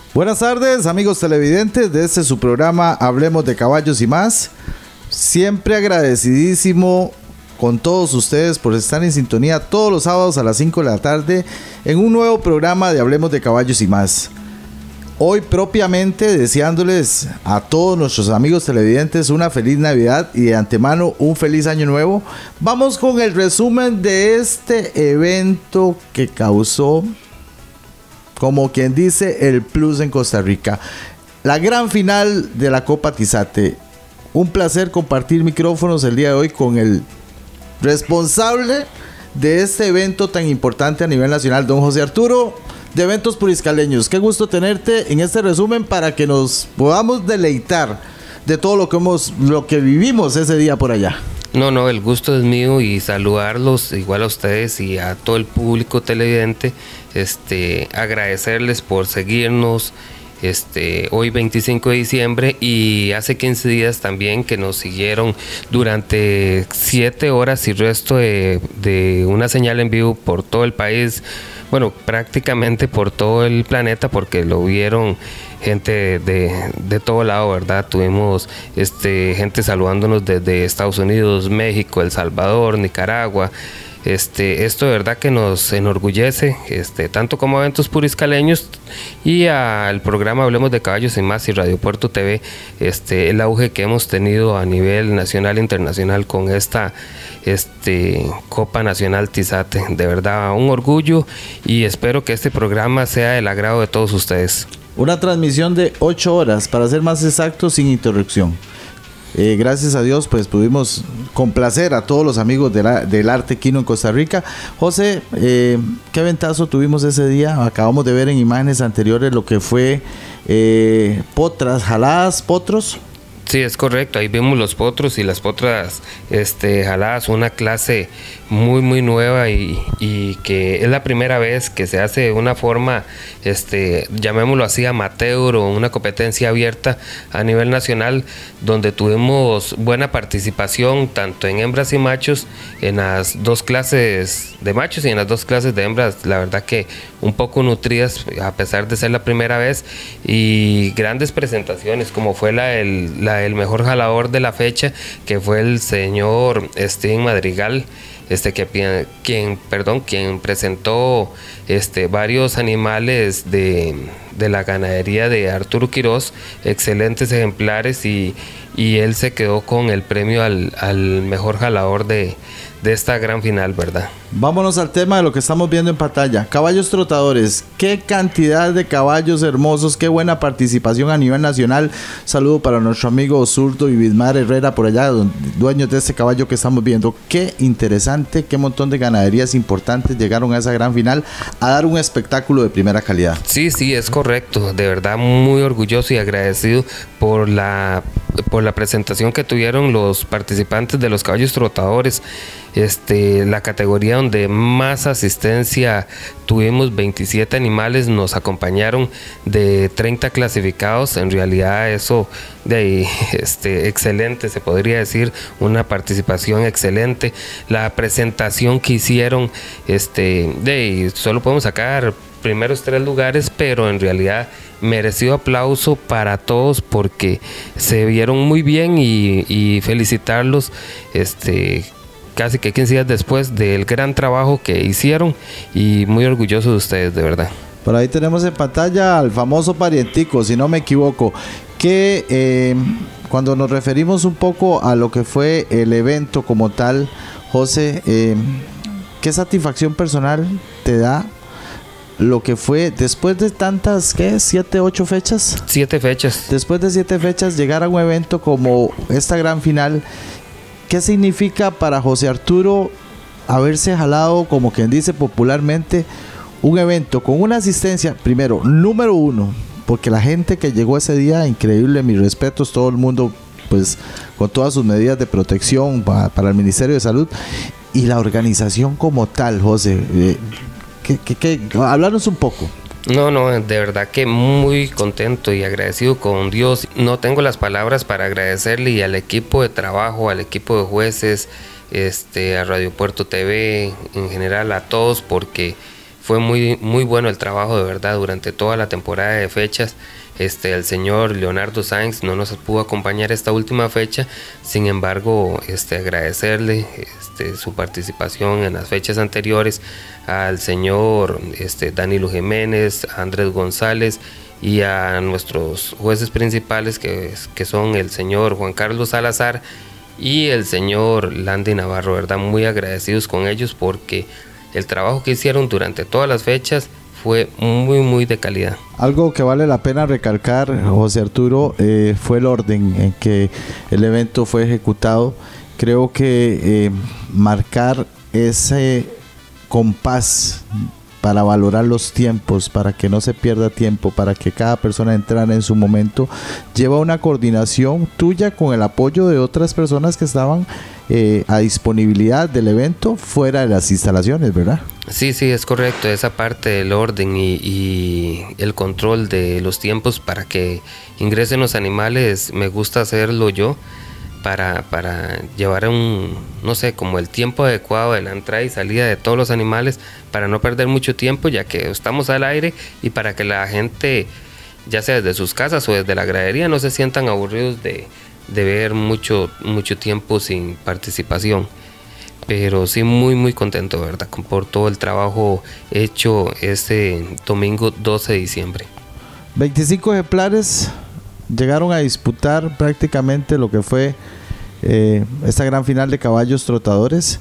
Buenas tardes, amigos televidentes de este su programa Hablemos de Caballos y Más. Siempre agradecidísimo con todos ustedes por estar en sintonía todos los sábados a las 5 de la tarde en un nuevo programa de Hablemos de Caballos y Más. Hoy propiamente deseándoles a todos nuestros amigos televidentes una feliz Navidad y de antemano un feliz año nuevo. Vamos con el resumen de este evento que causó, como quien dice, el plus en Costa Rica. La gran final de la Copa Tizate. Un placer compartir micrófonos el día de hoy con el responsable de este evento tan importante a nivel nacional, don José Arturo, de Eventos Puriscaleños. Qué gusto tenerte en este resumen para que nos podamos deleitar de todo lo que vivimos ese día por allá. No, el gusto es mío y saludarlos igual a ustedes y a todo el público televidente, agradecerles por seguirnos hoy 25 de diciembre y hace 15 días también que nos siguieron durante 7 horas y resto de una señal en vivo por todo el país, bueno, prácticamente por todo el planeta, porque lo vieron gente de todo lado, ¿verdad? Tuvimos gente saludándonos desde Estados Unidos, México, El Salvador, Nicaragua. Esto de verdad que nos enorgullece, tanto como Eventos Puriscaleños y al programa Hablemos de Caballos y Más y Radio Puerto TV, el auge que hemos tenido a nivel nacional e internacional con esta Copa Nacional Tizate. De verdad, un orgullo y espero que este programa sea del agrado de todos ustedes. Una transmisión de 8 horas, para ser más exactos, sin interrupción. Gracias a Dios pues pudimos complacer a todos los amigos del arte equino en Costa Rica. José, qué ventazo tuvimos ese día. Acabamos de ver en imágenes anteriores lo que fue potras, jaladas, potros. Sí, es correcto, ahí vimos los potros y las potras jaladas, una clase muy nueva y que es la primera vez que se hace de una forma, llamémoslo así, amateur o una competencia abierta a nivel nacional, donde tuvimos buena participación tanto en hembras y machos, en las 2 clases de machos y en las 2 clases de hembras, la verdad que un poco nutridas a pesar de ser la primera vez, y grandes presentaciones como fue el mejor jalador de la fecha, que fue el señor Steven Madrigal, quien presentó varios animales de la ganadería de Arturo Quiroz, excelentes ejemplares, y él se quedó con el premio al mejor jalador de esta gran final, ¿verdad? Vámonos al tema de lo que estamos viendo en pantalla. Caballos trotadores, qué cantidad de caballos hermosos, qué buena participación a nivel nacional. Saludo para nuestro amigo Zurdo y Bismar Herrera por allá, dueños de este caballo que estamos viendo. Qué interesante, qué montón de ganaderías importantes llegaron a esa gran final a dar un espectáculo de primera calidad. Sí, es correcto, de verdad muy orgulloso y agradecido por la presentación que tuvieron los participantes de los caballos trotadores. La categoría donde más asistencia tuvimos, 27 animales nos acompañaron de 30 clasificados. En realidad eso de ahí, excelente, se podría decir, una participación excelente. La presentación que hicieron, de ahí, solo podemos sacar primeros 3 lugares, pero en realidad merecido aplauso para todos porque se vieron muy bien y felicitarlos casi que 15 días después del gran trabajo que hicieron, y muy orgulloso de ustedes, de verdad. Por ahí tenemos en pantalla al famoso parientico, si no me equivoco, que cuando nos referimos un poco a lo que fue el evento como tal, José, ¿qué satisfacción personal te da lo que fue después de tantas, ¿qué? 7, 8 fechas. 7 fechas. Después de 7 fechas llegar a un evento como esta gran final? ¿Qué significa para José Arturo haberse jalado, como quien dice popularmente, un evento con una asistencia, primero, número 1, porque la gente que llegó ese día, increíble, mis respetos, todo el mundo, pues, con todas sus medidas de protección para el Ministerio de Salud, y la organización como tal, José, háblanos un poco. No, de verdad que muy contento y agradecido con Dios. No tengo las palabras para agradecerle y al equipo de trabajo, al equipo de jueces, a Radio Puerto TV, en general a todos, porque fue muy, muy bueno el trabajo, de verdad, durante toda la temporada de fechas. El señor Leonardo Sáenz no nos pudo acompañar esta última fecha, sin embargo, agradecerle su participación en las fechas anteriores, al señor Danilo Jiménez, a Andrés González y a nuestros jueces principales que son el señor Juan Carlos Salazar y el señor Landy Navarro, ¿verdad? Muy agradecidos con ellos porque el trabajo que hicieron durante todas las fechas fue muy, muy de calidad. Algo que vale la pena recalcar, José Arturo, fue el orden en que el evento fue ejecutado. Creo que marcar ese compás para valorar los tiempos, para que no se pierda tiempo, para que cada persona entrara en su momento, lleva una coordinación tuya con el apoyo de otras personas que estaban a disponibilidad del evento fuera de las instalaciones, ¿verdad? Sí, es correcto, esa parte del orden y el control de los tiempos para que ingresen los animales, me gusta hacerlo yo para llevar como el tiempo adecuado de la entrada y salida de todos los animales, para no perder mucho tiempo ya que estamos al aire, y para que la gente, ya sea desde sus casas o desde la gradería, no se sientan aburridos de ver mucho tiempo sin participación. Pero sí, muy muy contento, ¿verdad?, por todo el trabajo hecho ese domingo 12 de diciembre. 25 ejemplares llegaron a disputar prácticamente lo que fue esta gran final de caballos trotadores.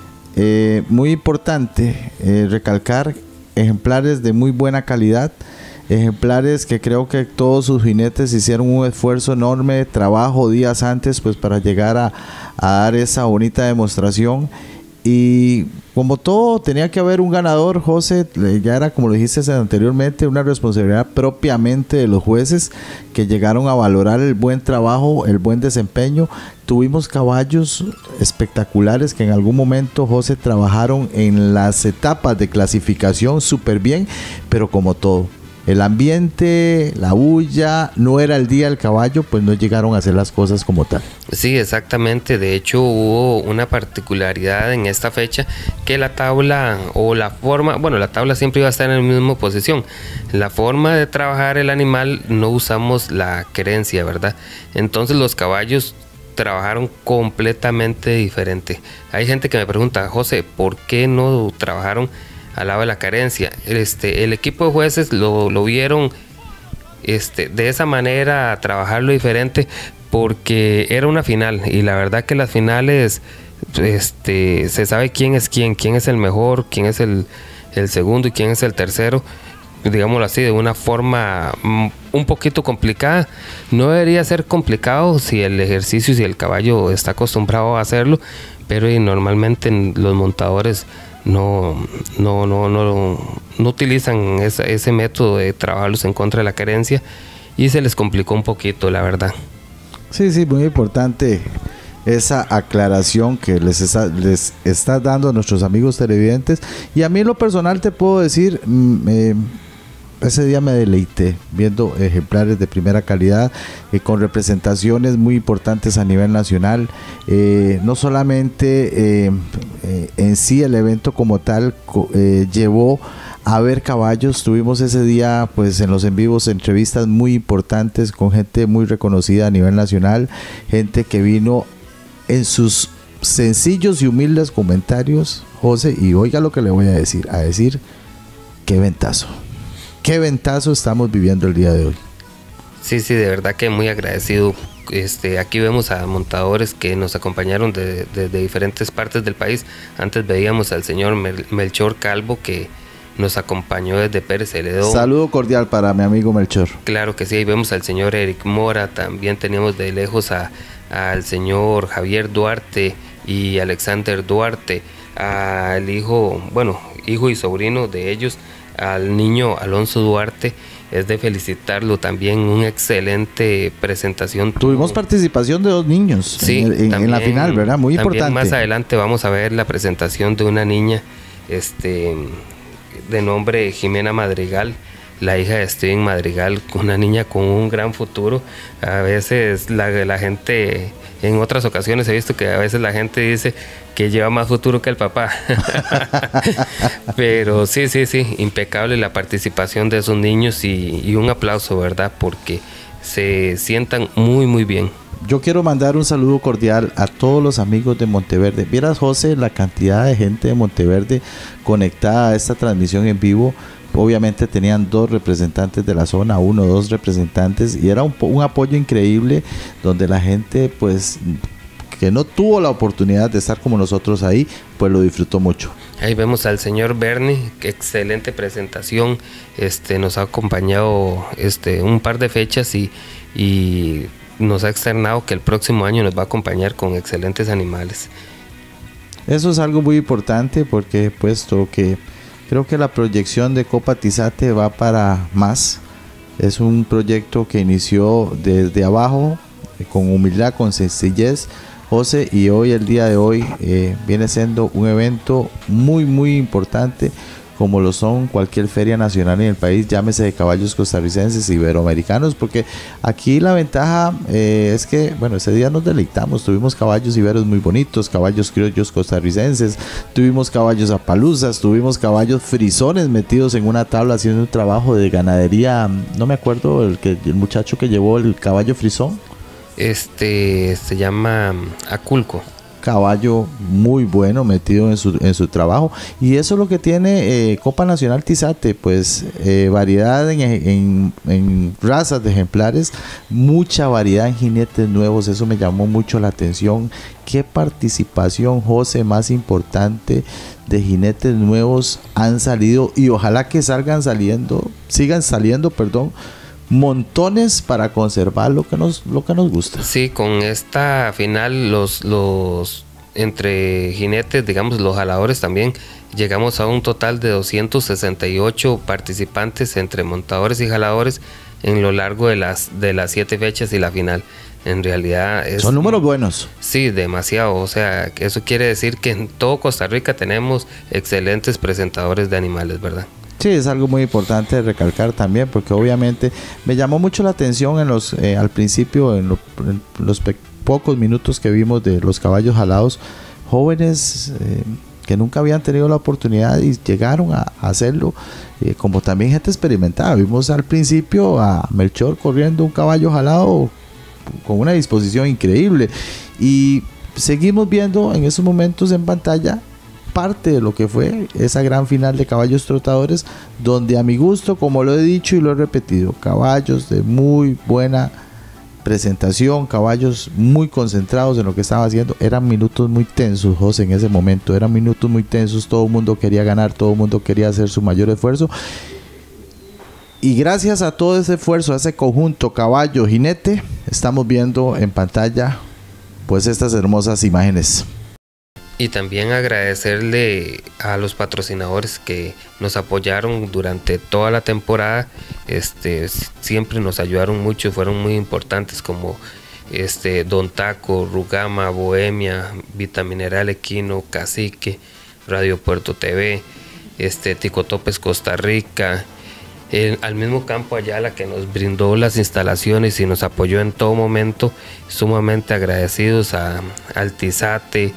Muy importante recalcar ejemplares de muy buena calidad, ejemplares que creo que todos sus jinetes hicieron un esfuerzo enorme de trabajo días antes, pues para llegar a dar esa bonita demostración. Y como todo, tenía que haber un ganador, José. Ya era, como lo dijiste anteriormente, una responsabilidad propiamente de los jueces, que llegaron a valorar el buen trabajo, el buen desempeño. Tuvimos caballos espectaculares que en algún momento, José, trabajaron en las etapas de clasificación súper bien, pero como todo, el ambiente, la bulla, no era el día del caballo, pues no llegaron a hacer las cosas como tal. Sí, exactamente. De hecho, hubo una particularidad en esta fecha, que la tabla o la forma, la tabla siempre iba a estar en la misma posición. La forma de trabajar el animal, no usamos la querencia, ¿verdad? Entonces los caballos trabajaron completamente diferente. Hay gente que me pregunta, José, ¿por qué no trabajaron al lado de la carencia? El equipo de jueces lo vieron de esa manera, trabajarlo diferente, porque era una final, y la verdad que las finales se sabe quién es el mejor, quién es el segundo y quién es el tercero, digámoslo así, de una forma un poquito complicada. No debería ser complicado si el ejercicio, si el caballo está acostumbrado a hacerlo, pero normalmente los montadores no utilizan ese método de trabajarlos en contra de la carencia, y se les complicó un poquito, la verdad. Sí, muy importante esa aclaración que les está dando a nuestros amigos televidentes. Y a mí en lo personal te puedo decir, ese día me deleité viendo ejemplares de primera calidad, con representaciones muy importantes a nivel nacional. No solamente en sí el evento como tal llevó a ver caballos. Tuvimos ese día, pues, en los en vivos, entrevistas muy importantes con gente muy reconocida a nivel nacional, gente que vino en sus sencillos y humildes comentarios, José, y oiga lo que le voy a decir, qué ventazo estamos viviendo el día de hoy. Sí, de verdad que muy agradecido. Aquí vemos a montadores que nos acompañaron de diferentes partes del país. Antes veíamos al señor Melchor Calvo, que nos acompañó desde Pérez Celedón. Saludo cordial para mi amigo Melchor. Claro que sí, ahí vemos al señor Eric Mora. También teníamos de lejos al señor Javier Duarte y Alexander Duarte, al hijo y sobrino de ellos, al niño Alonso Duarte. Es de felicitarlo también, una excelente presentación. Tuvimos participación de 2 niños en la final, ¿verdad? Muy importante. Más adelante vamos a ver la presentación de una niña de nombre Jimena Madrigal, la hija de Steven Madrigal, una niña con un gran futuro. A veces la gente, en otras ocasiones he visto que a veces la gente dice que lleva más futuro que el papá. Pero sí, impecable la participación de esos niños y un aplauso, ¿verdad? Porque se sientan muy bien. Yo quiero mandar un saludo cordial a todos los amigos de Monteverde. Vieras, José, la cantidad de gente de Monteverde conectada a esta transmisión en vivo. Obviamente tenían 2 representantes de la zona, 1 o 2 representantes, y era un apoyo increíble donde la gente, pues, que no tuvo la oportunidad de estar como nosotros ahí, pues lo disfrutó mucho. Ahí vemos al señor Bernie, excelente presentación, nos ha acompañado un par de fechas y nos ha externado que el próximo año nos va a acompañar con excelentes animales. Eso es algo muy importante porque puesto que creo que la proyección de Copa Tizate va para más. Es un proyecto que inició desde abajo, con humildad, con sencillez, José, y hoy, el día de hoy, viene siendo un evento muy importante, como lo son cualquier feria nacional en el país, llámese de caballos costarricenses, iberoamericanos, porque aquí la ventaja es que, bueno, ese día nos deleitamos, tuvimos caballos iberos muy bonitos, caballos criollos costarricenses, tuvimos caballos apaluzas, tuvimos caballos frisones metidos en una tabla haciendo un trabajo de ganadería. No me acuerdo el muchacho que llevó el caballo frisón. Se llama Aculco. Caballo muy bueno metido en su trabajo, y eso es lo que tiene Copa Nacional Tizate, pues variedad en razas de ejemplares, mucha variedad en jinetes nuevos. Eso me llamó mucho la atención. Qué participación, José, más importante de jinetes nuevos han salido, y ojalá que sigan saliendo, montones para conservar lo que nos gusta. Sí, con esta final los entre jinetes, digamos los jaladores también, llegamos a un total de 268 participantes entre montadores y jaladores en lo largo de las 7 fechas y la final. En realidad son números buenos. Sí, demasiado. O sea, eso quiere decir que en todo Costa Rica tenemos excelentes presentadores de animales, ¿verdad? Sí, es algo muy importante de recalcar también, porque obviamente me llamó mucho la atención al principio, en los pocos minutos que vimos de los caballos jalados, jóvenes que nunca habían tenido la oportunidad y llegaron a hacerlo, como también gente experimentada. Vimos al principio a Melchor corriendo un caballo jalado con una disposición increíble, y seguimos viendo en esos momentos en pantalla parte de lo que fue esa gran final de caballos trotadores, donde a mi gusto, como lo he dicho y lo he repetido, caballos de muy buena presentación, caballos muy concentrados en lo que estaba haciendo. Eran minutos muy tensos, José, en ese momento eran minutos muy tensos, todo el mundo quería ganar, todo el mundo quería hacer su mayor esfuerzo, y gracias a todo ese esfuerzo, a ese conjunto caballo jinete, estamos viendo en pantalla pues estas hermosas imágenes. Y también agradecerle a los patrocinadores que nos apoyaron durante toda la temporada. Siempre nos ayudaron mucho, fueron muy importantes, como Don Taco, Rugama, Bohemia, Vitamineral Equino, Cacique, Radio Puerto TV, Ticotopes Costa Rica, al mismo Campo Ayala, que nos brindó las instalaciones y nos apoyó en todo momento. Sumamente agradecidos al Tizate,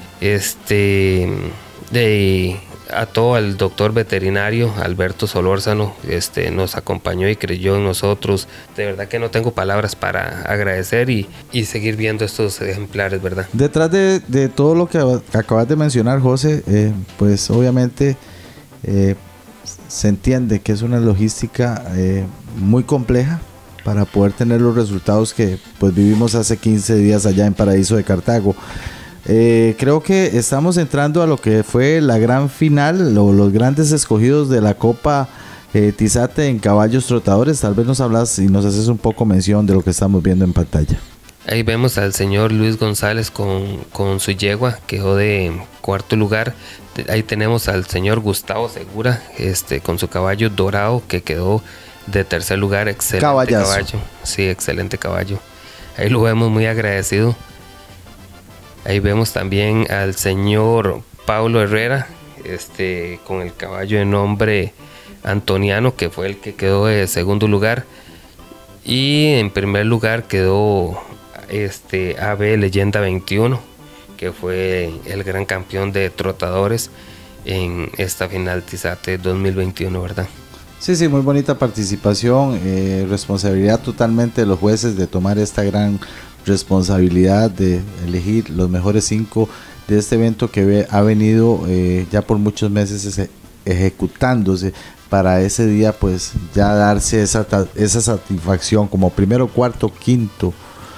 a todo el doctor veterinario Alberto Solórzano, nos acompañó y creyó en nosotros. De verdad que no tengo palabras para agradecer y seguir viendo estos ejemplares, ¿verdad? Detrás de todo lo que acabas de mencionar, José, pues obviamente se entiende que es una logística muy compleja para poder tener los resultados que pues vivimos hace 15 días allá en Paraíso de Cartago. Creo que estamos entrando a lo que fue la gran final, los grandes escogidos de la Copa Tizate en caballos trotadores. Tal vez nos hablas y nos haces un poco mención de lo que estamos viendo en pantalla. Ahí vemos al señor Luis González con su yegua, quedó de 4º lugar. Ahí tenemos al señor Gustavo Segura, con su caballo dorado, que quedó de 3er lugar. Excelente Caballazo. Caballo. Sí, excelente caballo. Ahí lo vemos muy agradecido. Ahí vemos también al señor Paulo Herrera, con el caballo de nombre Antoniano, que fue el que quedó de segundo lugar, y en primer lugar quedó AB Leyenda 21, que fue el gran campeón de trotadores en esta final Tizate 2021, ¿verdad? Sí, muy bonita participación, responsabilidad totalmente de los jueces de tomar esta gran responsabilidad de elegir los mejores 5 de este evento que ha venido ya por muchos meses ejecutándose, para ese día pues ya darse esa satisfacción como primero, cuarto, quinto,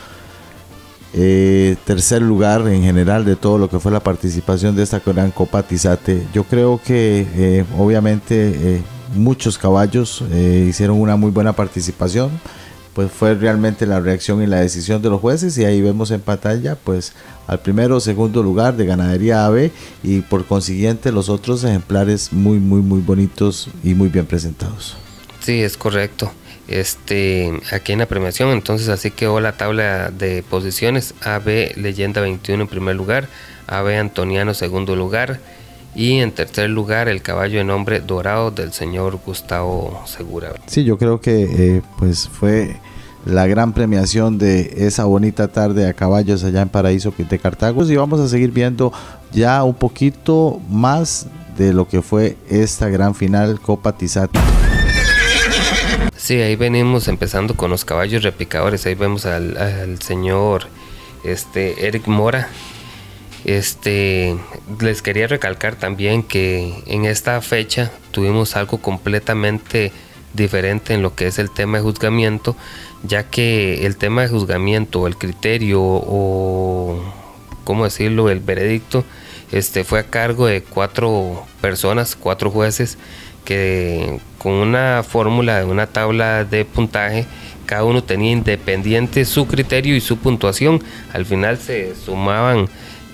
tercer lugar en general de todo lo que fue la participación de esta gran Copa Tizate. Yo creo que obviamente muchos caballos hicieron una muy buena participación, pues fue realmente la reacción y la decisión de los jueces, y ahí vemos en pantalla pues al primero o segundo lugar de Ganadería AB, y por consiguiente los otros ejemplares muy bonitos y muy bien presentados. Sí, es correcto. Aquí en la premiación entonces así quedó la tabla de posiciones: AB Leyenda 21 en primer lugar, AB Antoniano segundo lugar, y en tercer lugar el caballo de nombre Dorado del señor Gustavo Segura. Sí, yo creo que pues fue la gran premiación de esa bonita tarde a caballos allá en Paraíso de Cartago, y vamos a seguir viendo ya un poquito más de lo que fue esta gran final Copa Tizate. Sí, ahí venimos empezando con los caballos repicadores. Ahí vemos al señor Eric Mora. Les quería recalcar también que en esta fecha tuvimos algo completamente diferente en lo que es el tema de juzgamiento, ya que el tema de juzgamiento, el criterio o cómo decirlo, el veredicto, fue a cargo de 4 personas, 4 jueces, que con una fórmula de una tabla de puntaje, cada uno tenía independiente su criterio y su puntuación. Al final se sumaban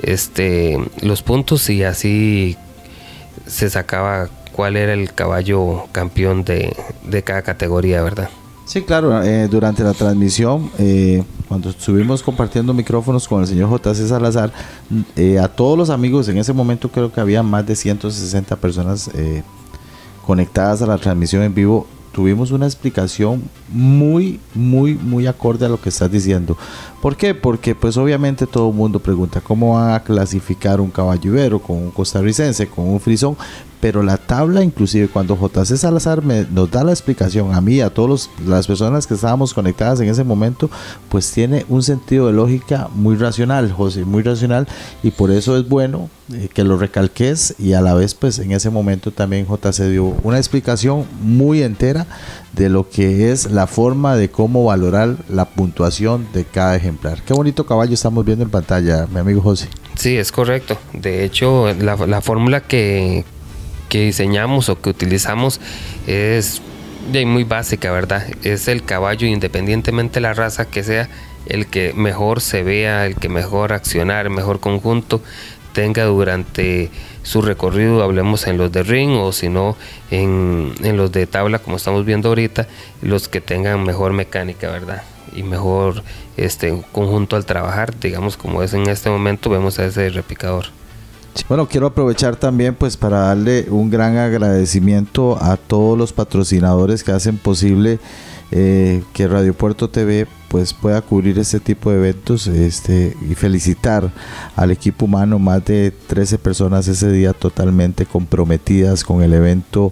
los puntos y así se sacaba cuál era el caballo campeón de cada categoría, ¿verdad? Sí, claro, durante la transmisión, cuando estuvimos compartiendo micrófonos con el señor J.C. Salazar, a todos los amigos, en ese momento creo que había más de 160 personas conectadas a la transmisión en vivo, tuvimos una explicación muy acorde a lo que estás diciendo. ¿Por qué? Porque pues obviamente todo el mundo pregunta cómo van a clasificar un caballo ibero con un costarricense, con un frisón, pero la tabla, inclusive cuando J.C. Salazar nos da la explicación a mí, a todas las personas que estábamos conectadas en ese momento, pues tiene un sentido de lógica muy racional, José, muy racional, y por eso es bueno que lo recalques, y a la vez pues en ese momento también J.C. dio una explicación muy entera de lo que es la forma de cómo valorar la puntuación de cada ejemplar. Qué bonito caballo estamos viendo en pantalla, mi amigo José. Sí, es correcto. De hecho, la fórmula que diseñamos o que utilizamos es muy básica, ¿verdad? Es el caballo, independientemente de la raza que sea, el que mejor se vea, el que mejor accionar, el mejor conjunto tenga durante su recorrido, hablemos en los de ring o si no en los de tabla, como estamos viendo ahorita, los que tengan mejor mecánica, ¿verdad? Y mejor conjunto al trabajar, digamos, como es en este momento, vemos a ese repicador. Bueno, quiero aprovechar también pues para darle un gran agradecimiento a todos los patrocinadores que hacen posible que Radio Puerto TV pues pueda cubrir este tipo de eventos, y felicitar al equipo humano, más de 13 personas ese día totalmente comprometidas con el evento.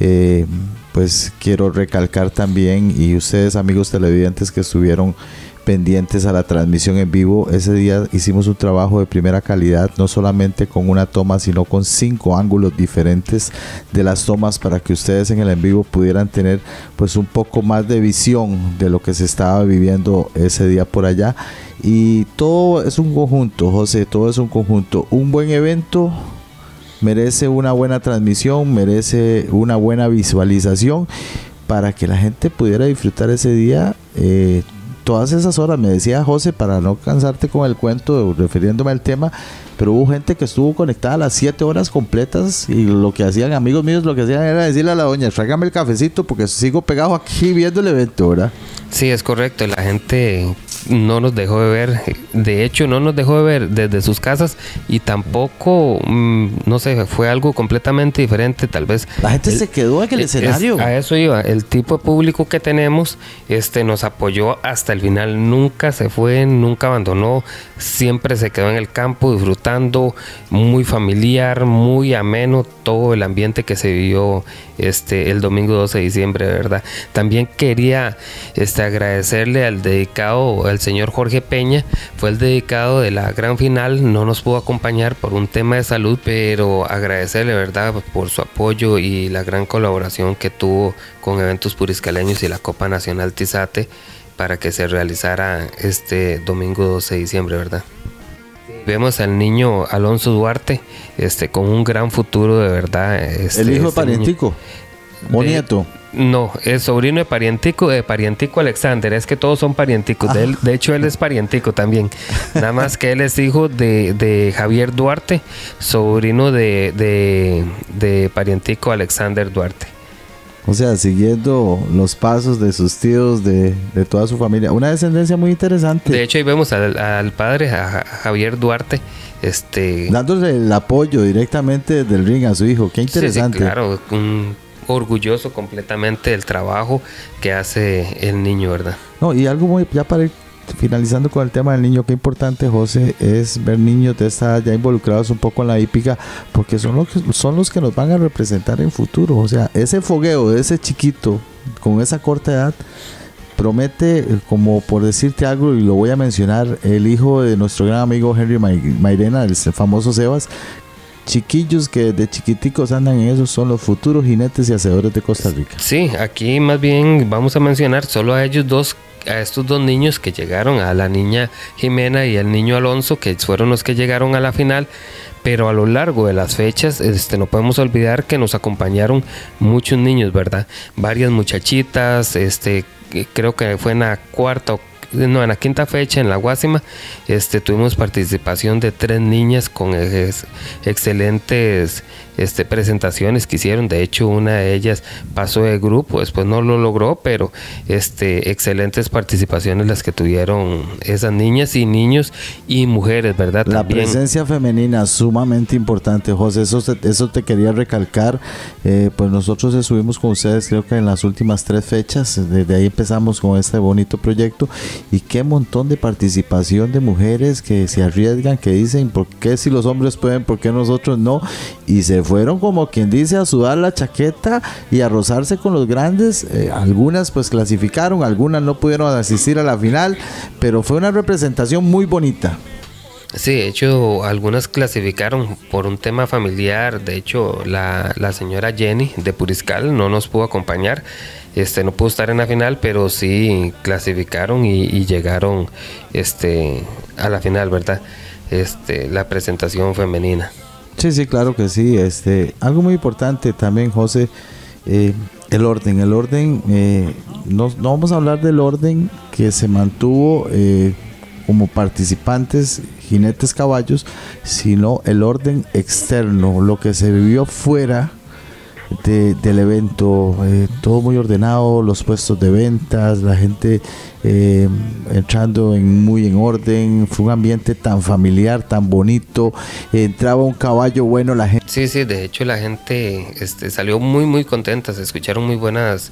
Pues quiero recalcar también, y ustedes amigos televidentes que estuvieron pendientes a la transmisión en vivo, ese día hicimos un trabajo de primera calidad, no solamente con una toma, sino con 5 ángulos diferentes de las tomas, para que ustedes en el en vivo pudieran tener pues un poco más de visión de lo que se estaba viviendo ese día por allá. Y todo es un conjunto, José, todo es un conjunto. Un buen evento merece una buena transmisión, merece una buena visualización, para que la gente pudiera disfrutar ese día todas esas horas. Me decía José, para no cansarte con el cuento, refiriéndome al tema, pero hubo gente que estuvo conectada a las 7 horas completas, y lo que hacían, amigos míos, lo que hacían era decirle a la doña: tráigame el cafecito porque sigo pegado aquí viendo el evento, ¿verdad? Sí, es correcto. La gente no nos dejó de ver. De hecho, no nos dejó de ver desde sus casas y tampoco, no sé, fue algo completamente diferente. Tal vez la gente se quedó en el escenario. A eso iba. El tipo de público que tenemos nos apoyó hasta el final. Nunca se fue, nunca abandonó. Siempre se quedó en el campo disfrutando. Muy familiar, muy ameno todo el ambiente que se vivió el domingo 12 de diciembre, ¿verdad? También quería agradecerle al dedicado, al señor Jorge Peña. Fue el dedicado de la gran final. No nos pudo acompañar por un tema de salud, pero agradecerle, ¿verdad?, por su apoyo y la gran colaboración que tuvo con Eventos Puriscaleños y la Copa Nacional Tizate para que se realizara este domingo 12 de diciembre, ¿verdad? Vemos al niño Alonso Duarte con un gran futuro, de verdad. El hijo de Parientico o nieto. No, es sobrino de Parientico Alexander. Es que todos son parienticos. De hecho, él es parientico también. Nada más que él es hijo de Javier Duarte, sobrino de Parientico Alexander Duarte. O sea, siguiendo los pasos de sus tíos, de toda su familia. Una descendencia muy interesante. De hecho, ahí vemos al padre, a Javier Duarte, dándole el apoyo directamente del ring a su hijo. Qué interesante. Sí, claro, orgulloso completamente del trabajo que hace el niño, ¿verdad? No, y algo muy, ya para ir finalizando con el tema del niño, qué importante, José, es ver niños de esta edad ya involucrados un poco en la hípica, porque son los que nos van a representar en futuro. O sea, ese fogueo de ese chiquito con esa corta edad promete, como por decirte algo, y lo voy a mencionar, el hijo de nuestro gran amigo Henry Mairena, el famoso Sebas. Chiquillos que de chiquiticos andan en eso son los futuros jinetes y hacedores de Costa Rica. Sí, aquí más bien vamos a mencionar solo a ellos dos, a estos dos niños que llegaron, a la niña Jimena y al niño Alonso, que fueron los que llegaron a la final. Pero a lo largo de las fechas, no podemos olvidar que nos acompañaron muchos niños, ¿verdad? Varias muchachitas, creo que fue en la en la quinta fecha en la Guásima, tuvimos participación de 3 niñas con excelentes presentaciones que hicieron. De hecho, una de ellas pasó de grupo, después no lo logró, pero excelentes participaciones las que tuvieron esas niñas y niños y mujeres, ¿verdad? La presencia femenina sumamente importante, José, eso te quería recalcar. Pues nosotros estuvimos con ustedes creo que en las últimas 3 fechas, desde ahí empezamos con este bonito proyecto, y qué montón de participación de mujeres que se arriesgan, que dicen, ¿por qué si los hombres pueden, por qué nosotros no? Y se fueron, como quien dice, a sudar la chaqueta y a rozarse con los grandes. Algunas pues clasificaron, algunas no pudieron asistir a la final, pero fue una representación muy bonita. Sí, de hecho, algunas clasificaron por un tema familiar. De hecho, la señora Jenny de Puriscal no nos pudo acompañar, no pudo estar en la final, pero sí clasificaron y llegaron a la final, ¿verdad? La presentación femenina. Sí, claro que sí. Algo muy importante también, José, el orden. No vamos a hablar del orden que se mantuvo como participantes, jinetes, caballos, sino el orden externo, lo que se vivió fuera del evento. Todo muy ordenado, los puestos de ventas, la gente entrando muy en orden. Fue un ambiente tan familiar, tan bonito. Entraba un caballo bueno, la gente. Sí, de hecho la gente salió muy contenta. Se escucharon muy buenos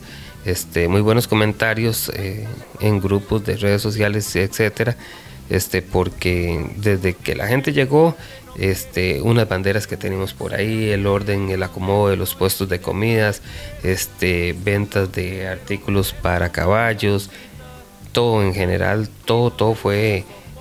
comentarios en grupos de redes sociales, etcétera, porque desde que la gente llegó, unas banderas que tenemos por ahí, el orden, el acomodo de los puestos de comidas, ventas de artículos para caballos, todo en general, todo fue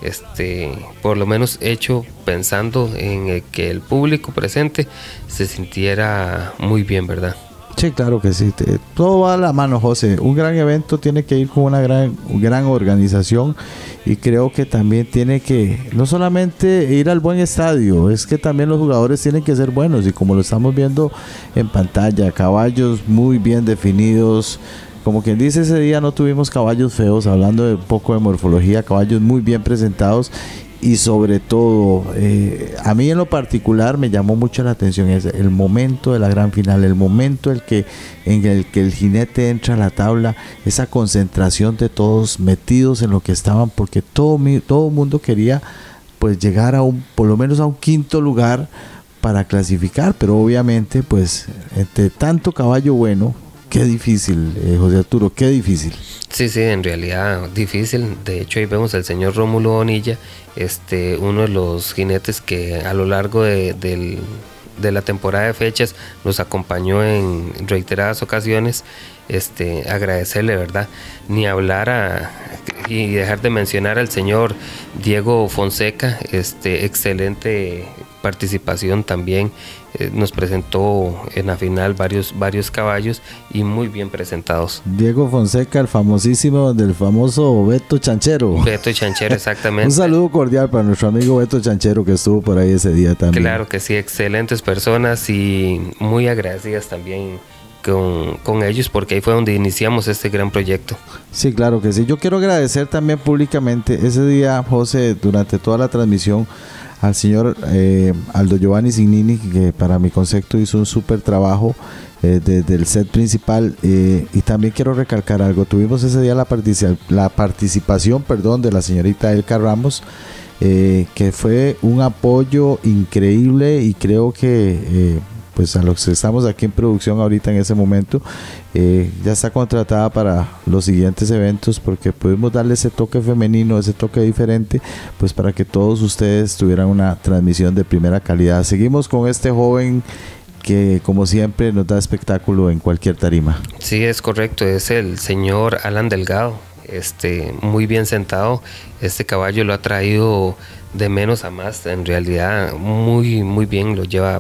por lo menos hecho pensando en que el público presente se sintiera muy bien, ¿verdad? Sí, claro que sí. Todo va a la mano, José. Un gran evento tiene que ir con una gran organización, y creo que también tiene que no solamente ir al buen estadio, es que también los jugadores tienen que ser buenos, y como lo estamos viendo en pantalla, caballos muy bien definidos, como quien dice, ese día no tuvimos caballos feos, hablando de un poco de morfología, caballos muy bien presentados. Y sobre todo, a mí en lo particular me llamó mucho la atención el momento de la gran final, el momento en el que el jinete entra a la tabla, esa concentración de todos metidos en lo que estaban, porque todo el mundo quería pues llegar por lo menos a un quinto lugar para clasificar, pero obviamente pues entre tanto caballo bueno, qué difícil, José Arturo, qué difícil. Sí, en realidad difícil. De hecho, ahí vemos al señor Rómulo Bonilla, uno de los jinetes que a lo largo de la temporada de fechas nos acompañó en reiteradas ocasiones. Agradecerle, ¿verdad? Ni hablar y dejar de mencionar al señor Diego Fonseca, excelente participación también. Nos presentó en la final varios caballos y muy bien presentados. Diego Fonseca, el famosísimo del famoso Beto Chanchero. Beto Chanchero, exactamente. Un saludo cordial para nuestro amigo Beto Chanchero que estuvo por ahí ese día también. Claro que sí, excelentes personas y muy agradecidas también con ellos, porque ahí fue donde iniciamos este gran proyecto. Sí, claro que sí. Yo quiero agradecer también públicamente ese día, José, durante toda la transmisión, al señor Aldo Giovanni Signini, que para mi concepto hizo un súper trabajo desde el set principal, y también quiero recalcar algo. Tuvimos ese día la participación de la señorita Elka Ramos, que fue un apoyo increíble, y creo que pues a los que estamos aquí en producción ahorita en ese momento, ya está contratada para los siguientes eventos, porque pudimos darle ese toque femenino, ese toque diferente, pues para que todos ustedes tuvieran una transmisión de primera calidad. Seguimos con este joven que, como siempre, nos da espectáculo en cualquier tarima. Sí, es correcto, es el señor Alan Delgado, muy bien sentado. Este caballo lo ha traído de menos a más, en realidad muy bien lo lleva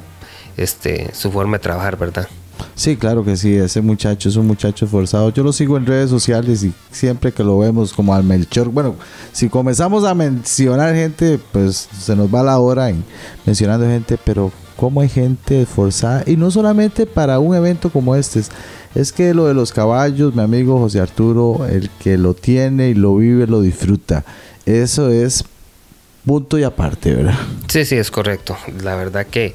su forma de trabajar, ¿verdad? Sí, claro que sí, ese muchacho es un muchacho esforzado. Yo lo sigo en redes sociales y siempre que lo vemos, como al Melchor, bueno, si comenzamos a mencionar gente, pues se nos va la hora en mencionando gente, pero cómo hay gente esforzada, y no solamente para un evento como este, es que lo de los caballos, mi amigo José Arturo, el que lo tiene y lo vive, lo disfruta. Eso es punto y aparte, ¿verdad? Sí, es correcto. La verdad que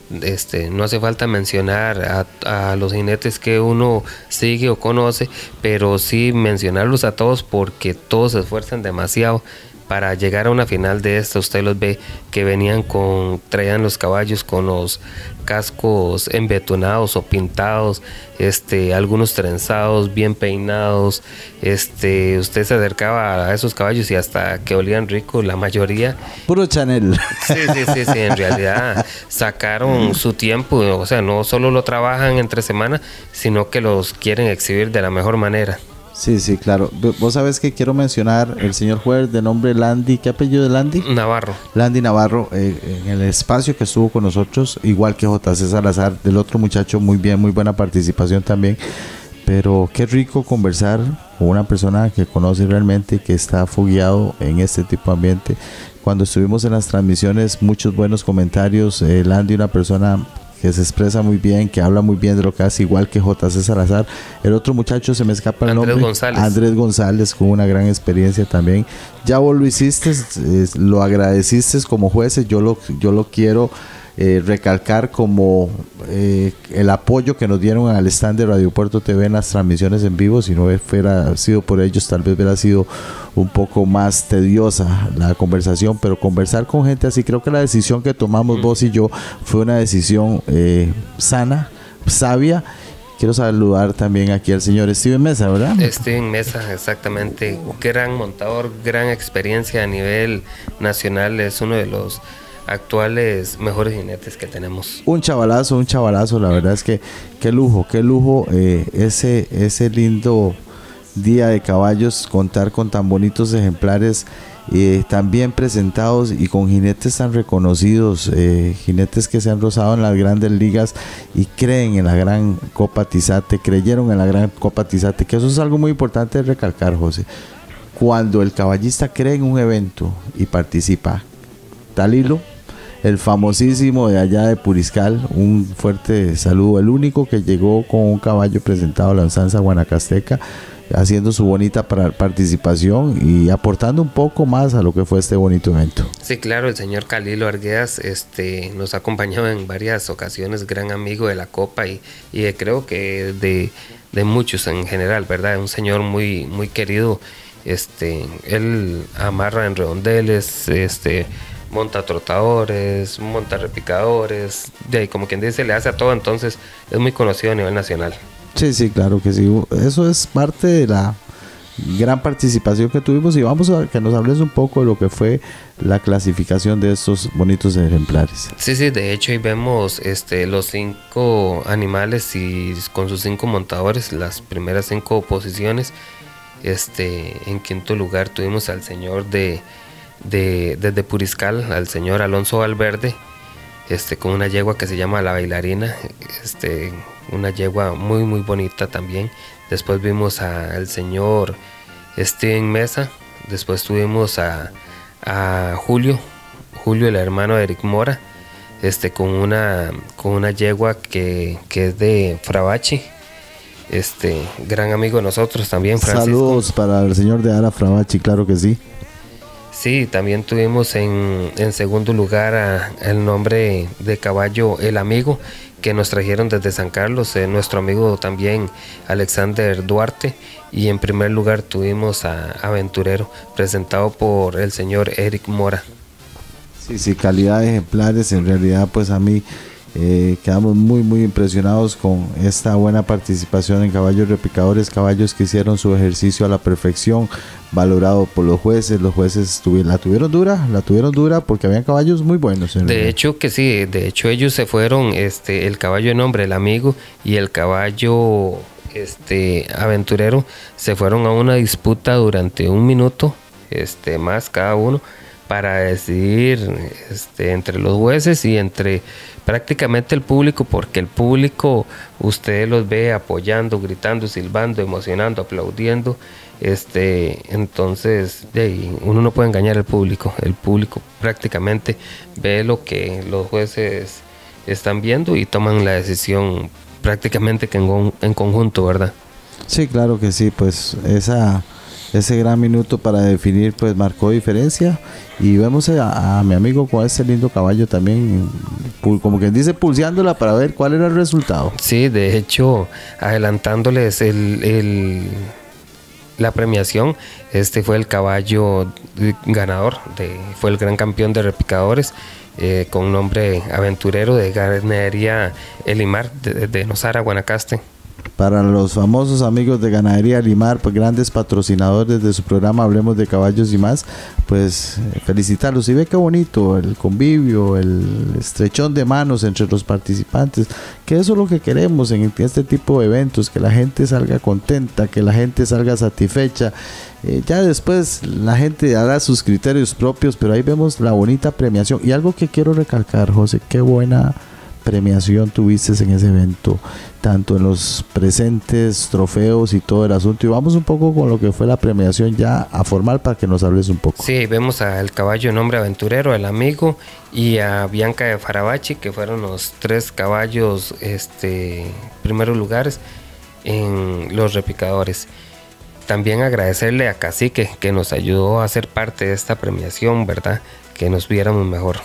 no hace falta mencionar a los jinetes que uno sigue o conoce, pero sí mencionarlos a todos, porque todos se esfuerzan demasiado para llegar a una final de esta. Usted los ve que traían los caballos con los cascos embetonados o pintados, algunos trenzados, bien peinados. Usted se acercaba a esos caballos y hasta que olían rico, la mayoría. Puro Chanel. Sí, en realidad sacaron su tiempo, o sea, no solo lo trabajan entre semana, sino que los quieren exhibir de la mejor manera. Sí, claro. Vos sabés que quiero mencionar el señor juez de nombre Landy. ¿Qué apellido de Landy? Navarro. Landy Navarro, en el espacio que estuvo con nosotros, igual que JC Salazar, del otro muchacho, muy bien, muy buena participación también. Pero qué rico conversar con una persona que conoce realmente, que está fogueado en este tipo de ambiente. Cuando estuvimos en las transmisiones, muchos buenos comentarios. Landy, una persona que se expresa muy bien, que habla muy bien de lo que hace, igual que JC Salazar. El otro muchacho, se me escapa el nombre, Andrés González, con una gran experiencia también. Ya vos lo hiciste, lo agradeciste como jueces. Yo lo quiero recalcar como el apoyo que nos dieron al stand de Radio Puerto TV en las transmisiones en vivo. Si no hubiera sido por ellos, tal vez hubiera sido un poco más tediosa la conversación, pero conversar con gente así, creo que la decisión que tomamos vos y yo fue una decisión sana, sabia. Quiero saludar también aquí al señor Steven Mesa, ¿verdad? Steven Mesa, exactamente, gran montador, gran experiencia a nivel nacional, es uno de los actuales mejores jinetes que tenemos. Un chavalazo, la verdad es que qué lujo ese lindo día de caballos, contar con tan bonitos ejemplares, tan bien presentados y con jinetes tan reconocidos, jinetes que se han rozado en las grandes ligas y creen en la gran Copa Tizate, creyeron en la gran Copa Tizate, que eso es algo muy importante de recalcar, José. Cuando el caballista cree en un evento y participa, tal hilo, el famosísimo de allá de Puriscal. Un fuerte saludo, el único que llegó con un caballo presentado a la usanza guanacasteca, haciendo su bonita participación y aportando un poco más a lo que fue este bonito evento. Sí, claro, el señor Calilo Arguedas nos ha acompañado en varias ocasiones, gran amigo de la Copa y creo que de muchos en general, ¿verdad? Un señor muy, muy querido. Él amarra en redondeles, monta trotadores, monta repicadores, como quien dice, le hace a todo, entonces es muy conocido a nivel nacional. Sí, claro que sí. Eso es parte de la gran participación que tuvimos y vamos a que nos hables un poco de lo que fue la clasificación de estos bonitos ejemplares. Sí, de hecho ahí vemos los 5 animales y con sus 5 montadores, las primeras 5 posiciones. En quinto lugar tuvimos al señor desde Puriscal, al señor Alonso Valverde, con una yegua que se llama La Bailarina, una yegua muy muy bonita también. Después vimos al señor Steven Mesa, después tuvimos a Julio, el hermano de Eric Mora, con una yegua que es de Frabachi, gran amigo de nosotros también, Francisco. Saludos para el señor de Ara Frabachi, claro que sí. Sí, también tuvimos en segundo lugar el nombre de caballo El Amigo, que nos trajeron desde San Carlos, nuestro amigo también Alexander Duarte. Y en primer lugar tuvimos a Aventurero, presentado por el señor Eric Mora. Sí, calidad de ejemplares. En realidad, pues a mí quedamos muy impresionados con esta buena participación en caballos repicadores, caballos que hicieron su ejercicio a la perfección, valorado por los jueces. Los jueces la tuvieron dura porque habían caballos muy buenos. De hecho que sí, de hecho ellos se fueron, el caballo de nombre El Amigo y el caballo Aventurero se fueron a una disputa durante 1 minuto más cada uno, para decidir entre los jueces y entre prácticamente el público, porque el público usted los ve apoyando, gritando, silbando, emocionando, aplaudiendo. Entonces uno no puede engañar al público. El público prácticamente ve lo que los jueces están viendo y toman la decisión prácticamente que en conjunto, ¿verdad? Sí, claro que sí, pues ese gran minuto para definir pues marcó diferencia, y vemos a mi amigo con este lindo caballo también, como quien dice, pulseándola para ver cuál era el resultado. Sí, de hecho, adelantándoles la premiación, fue el caballo ganador, fue el gran campeón de repicadores, con nombre Aventurero, de Ganadería Elimar de Nosara, Guanacaste. Para los famosos amigos de Ganadería Limar, pues grandes patrocinadores de su programa Hablemos de Caballos y Más, pues felicitarlos. Y ve qué bonito el convivio, el estrechón de manos entre los participantes, que eso es lo que queremos en este tipo de eventos, que la gente salga contenta, que la gente salga satisfecha. Ya después la gente hará sus criterios propios, pero ahí vemos la bonita premiación. Y algo que quiero recalcar, José, qué buena premiación tuviste en ese evento, tanto en los presentes, trofeos y todo el asunto. Y vamos un poco con lo que fue la premiación ya a formal, para que nos hables un poco. Sí, vemos al caballo nombre Aventurero, El Amigo, y a Bianca de Farabachi, que fueron los 3 caballos primeros lugares en los repicadores. También agradecerle a Cacique, que nos ayudó a ser parte de esta premiación, ¿verdad? Que nos viéramos mejor.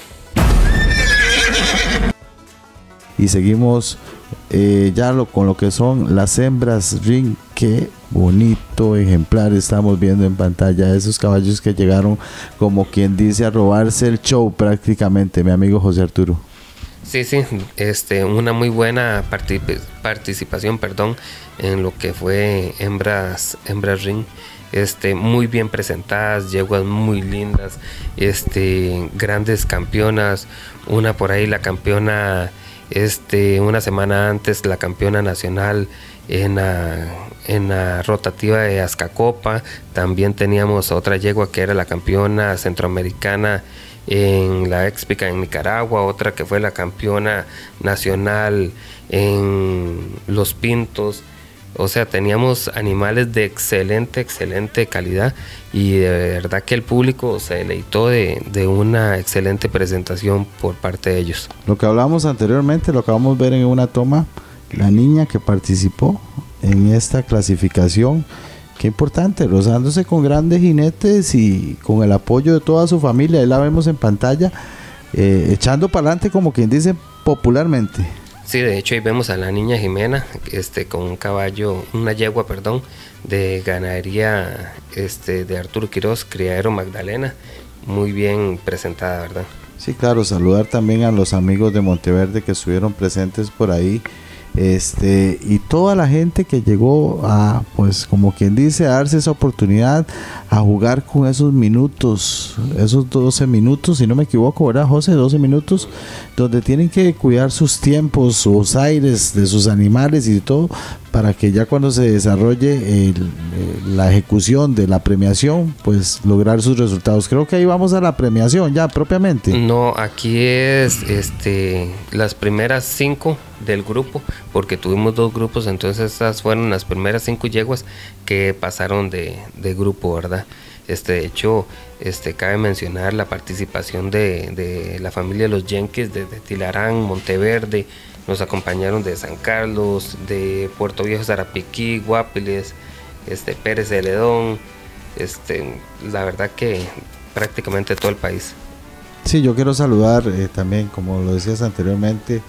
Y seguimos con lo que son las hembras ring. Qué bonito ejemplar estamos viendo en pantalla, esos caballos que llegaron, como quien dice, a robarse el show prácticamente, mi amigo José Arturo. Sí, una muy buena participación, en lo que fue hembras ring. Muy bien presentadas, yeguas muy lindas, grandes campeonas. Una por ahí, la campeona, una semana antes, la campeona nacional en la rotativa de Azcacopa. También teníamos otra yegua que era la campeona centroamericana en la Expica en Nicaragua, otra que fue la campeona nacional en Los Pintos. O sea, teníamos animales de excelente calidad y de verdad que el público se deleitó de una excelente presentación por parte de ellos. Lo que hablábamos anteriormente, lo acabamos de ver en una toma, la niña que participó en esta clasificación, qué importante, rozándose con grandes jinetes y con el apoyo de toda su familia, ahí la vemos en pantalla, echando para adelante como quien dice popularmente. Sí, de hecho ahí vemos a la niña Jimena con un caballo, una yegua, perdón, de ganadería de Arturo Quiroz, criadero Magdalena, muy bien presentada, ¿verdad? Sí, claro, saludar también a los amigos de Monteverde que estuvieron presentes por ahí, y toda la gente que llegó a, pues como quien dice, a darse esa oportunidad a jugar con esos minutos, esos 12 minutos, si no me equivoco, ¿verdad, José? 12 minutos, donde tienen que cuidar sus tiempos, sus aires de sus animales y todo, para que ya cuando se desarrolle la ejecución de la premiación, pues lograr sus resultados. Creo que ahí vamos a la premiación ya propiamente. No, aquí es las primeras 5 del grupo, porque tuvimos 2 grupos, entonces estas fueron las primeras 5 yeguas que pasaron de grupo, ¿verdad? De hecho, cabe mencionar la participación de la familia de los Yankees de Tilarán, Monteverde, nos acompañaron de San Carlos, de Puerto Viejo, Zarapiquí, Guapiles, Pérez de Ledón, la verdad que prácticamente todo el país. Sí, yo quiero saludar también, como lo decías anteriormente,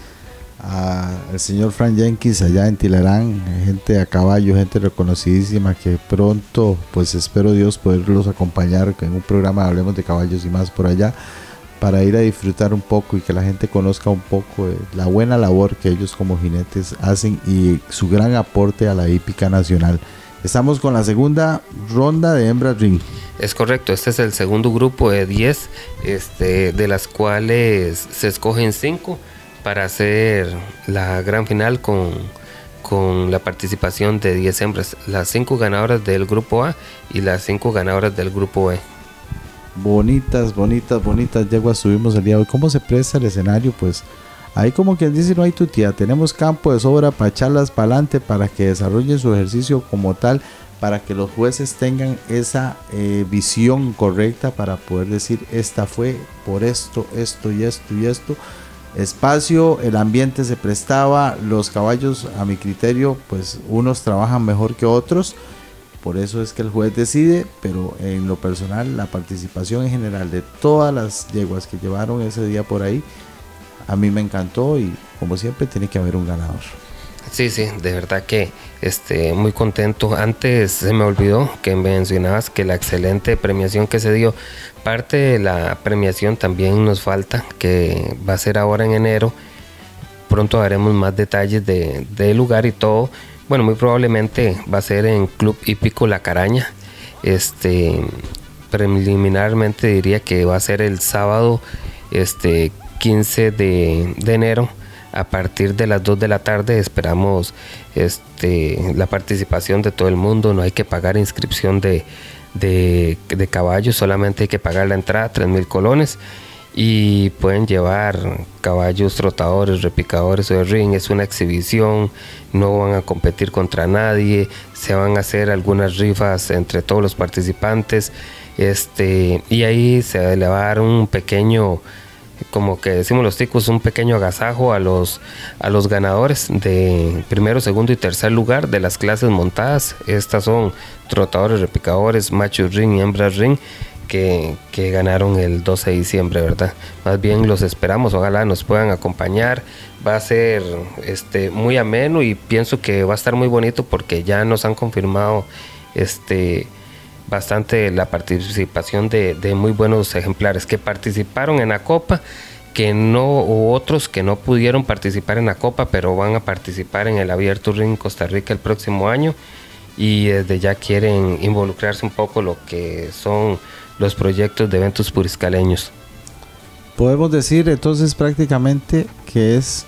al señor Frank Jenkins allá en Tilarán, gente a caballo, gente reconocidísima, que pronto, pues espero Dios poderlos acompañar en un programa Hablemos de Caballos y Más por allá, para ir a disfrutar un poco y que la gente conozca un poco de la buena labor que ellos como jinetes hacen y su gran aporte a la hípica nacional. Estamos con la segunda ronda de Hembra Ring. Es correcto, este es el segundo grupo de 10, de las cuales se escogen 5 para hacer la gran final con la participación de 10 hembras, las 5 ganadoras del grupo A y las 5 ganadoras del grupo B. Bonitas yeguas subimos el día de hoy. ¿Cómo se presta el escenario? Pues ahí como quien dice no hay tutía, tenemos campo de sobra para echarlas para adelante, para que desarrollen su ejercicio como tal, para que los jueces tengan esa visión correcta para poder decir esta fue por esto y esto. Espacio, el ambiente se prestaba, los caballos a mi criterio pues unos trabajan mejor que otros, por eso es que el juez decide, pero en lo personal la participación en general de todas las yeguas que llevaron ese día por ahí a mí me encantó y como siempre tiene que haber un ganador. Sí, de verdad que muy contento. Antes se me olvidó que mencionabas que la excelente premiación que se dio, parte de la premiación también nos falta, que va a ser ahora en enero. Pronto haremos más detalles del lugar y todo. Bueno, muy probablemente va a ser en Club Hípico La Caraña. Preliminarmente diría que va a ser el sábado 15 de enero. A partir de las 2 de la tarde esperamos la participación de todo el mundo. No hay que pagar inscripción de caballos, solamente hay que pagar la entrada, 3,000 colones, y pueden llevar caballos trotadores, repicadores o de ring. Es una exhibición, no van a competir contra nadie, se van a hacer algunas rifas entre todos los participantes, y ahí se le va a dar un pequeño, como que decimos los ticos, un pequeño agasajo a los ganadores de primero, segundo y tercer lugar de las clases montadas. Estas son trotadores, repicadores, machos ring y hembras ring, que ganaron el 12 de diciembre, ¿verdad? Más bien los esperamos, ojalá nos puedan acompañar. Va a ser muy ameno y pienso que va a estar muy bonito, porque ya nos han confirmado bastante la participación de muy buenos ejemplares que participaron en la Copa, o otros que no pudieron participar en la Copa, pero van a participar en el Abierto Ring Costa Rica el próximo año, y desde ya quieren involucrarse un poco lo que son los proyectos de eventos puriscaleños. Podemos decir entonces prácticamente que es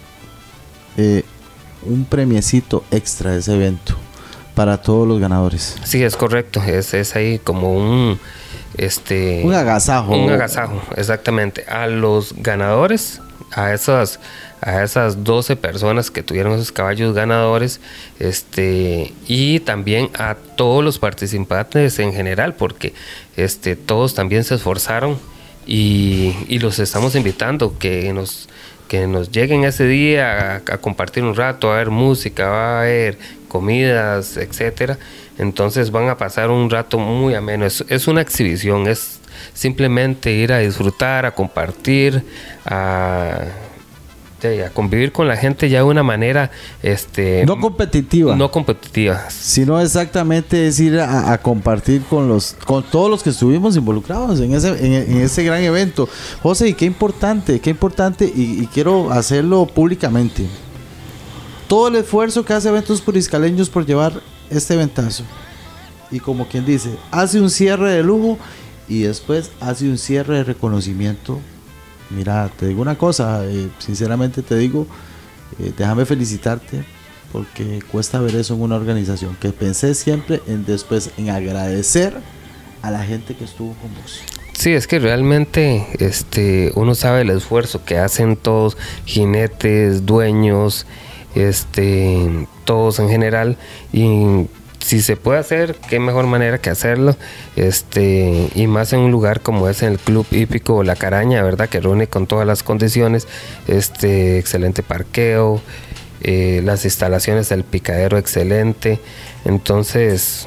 un premiecito extra de ese evento para todos los ganadores. Sí, es correcto, es ahí como un agasajo. Un agasajo, exactamente. A los ganadores, a esas 12 personas que tuvieron esos caballos ganadores, y también a todos los participantes en general, porque todos también se esforzaron y los estamos invitando que nos lleguen ese día a compartir un rato, a ver música, va a haber comidas, etcétera. Entonces van a pasar un rato muy ameno. Es una exhibición, es simplemente ir a disfrutar, a compartir, a convivir con la gente ya de una manera no competitiva, sino exactamente es ir a compartir con todos los que estuvimos involucrados en ese gran evento. José, y qué importante y quiero hacerlo públicamente, todo el esfuerzo que hace Eventos Puriscaleños por llevar este eventazo, y como quien dice, hace un cierre de lujo y después hace un cierre de reconocimiento. Mira, te digo una cosa, sinceramente te digo, déjame felicitarte, porque cuesta ver eso en una organización, que pensé siempre después en agradecer a la gente que estuvo con vos. Sí, es que realmente uno sabe el esfuerzo que hacen todos, jinetes, dueños, todos en general, y si se puede hacer, qué mejor manera que hacerlo, y más en un lugar como es en el Club Hípico La Caraña, ¿verdad? Que reúne con todas las condiciones, excelente parqueo, las instalaciones del picadero excelente. Entonces,